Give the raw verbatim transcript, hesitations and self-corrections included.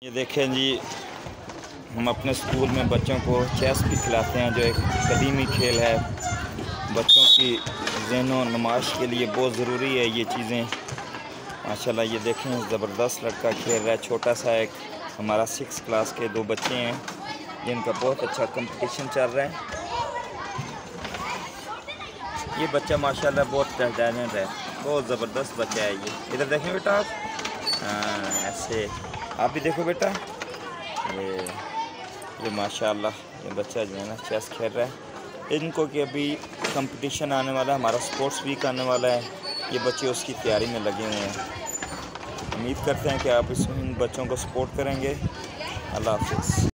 ये देखें जी, हम अपने स्कूल में बच्चों को चेस भी खिलाते हैं, जो एक कदीमी खेल है। बच्चों की ज़हनो नुमाश के लिए बहुत ज़रूरी है ये चीज़ें। माशाल्लाह ये देखें, ज़बरदस्त लड़का खेल रहा है। छोटा सा एक हमारा सिक्स क्लास के दो बच्चे हैं जिनका बहुत अच्छा कंपटीशन चल रहा है। ये बच्चा माशाल्लाह बहुत टैलेंट है, बहुत ज़बरदस्त बच्चा है ये। इधर देखें बेटा आप, हाँ ऐसे आप भी देखो बेटा। ये ये माशाल्लाह ये बच्चा जो है ना चेस खेल रहा है। इनको कि अभी कंपटीशन आने वाला है, हमारा स्पोर्ट्स वीक आने वाला है। ये बच्चे उसकी तैयारी में लगे हुए हैं। उम्मीद करते हैं कि आप इस इन बच्चों को सपोर्ट करेंगे। अल्लाह हाफ़िज़।